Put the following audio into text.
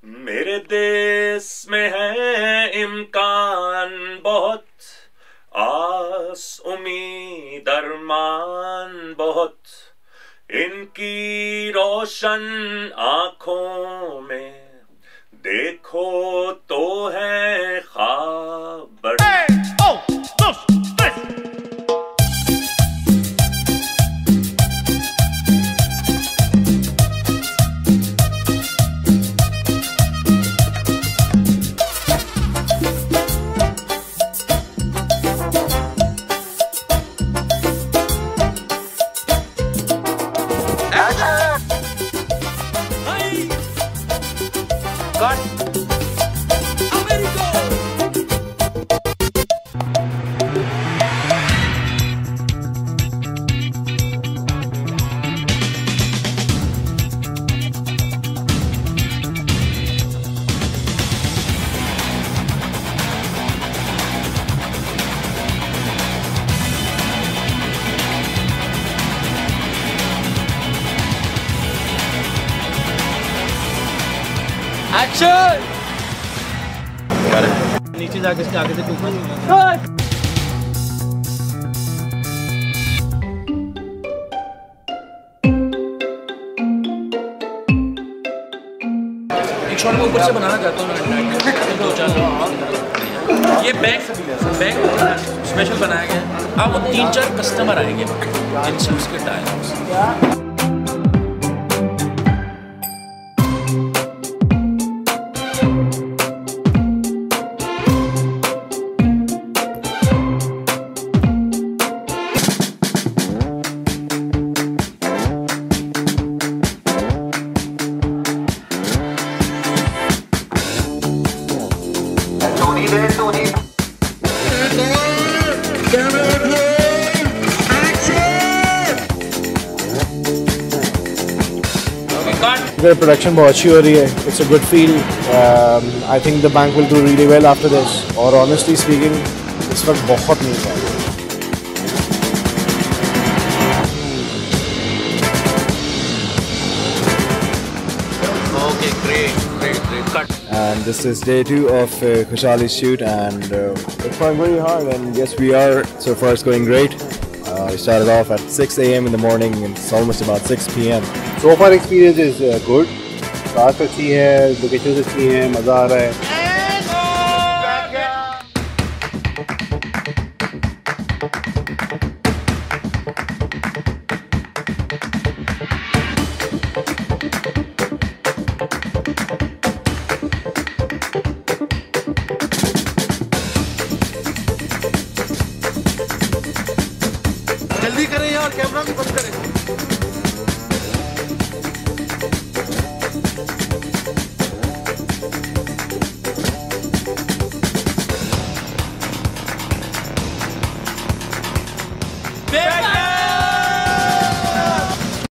मेरे देश में है इम्कान बहुत, आस उम्मीद अरमान बहुत, इनकी रोशन आंखों में देखो तो है ख्वाब बड़े। एक्शन! नीचे जाके इसके आगे से ऊपर एक शॉट को ऊपर से बनाना चाहता हूँ दो चार। ये बैंक स्पेशल बनाया गया है। अब वो 3-4 कस्टमर आएंगे इन सूट्स के डायलॉग्स। The production बहुत अच्छी हो रही है. It's a good feel. I think the bank will do really well after this. और honestly speaking, इस वक्त बहुत नींद है. Okay, great. Cut. And this is day 2 of Khushhali's shoot, and it's going very hard. And yes, we are. So far, it's going great. We started off at 6 a.m. in the morning, and it's almost about 6 p.m. So far experience is good. Cast अच्छी है, locations अच्छी हैं, मज़ा आ रहा है. जल्दी करें यार, कैमरा भी बंद करें.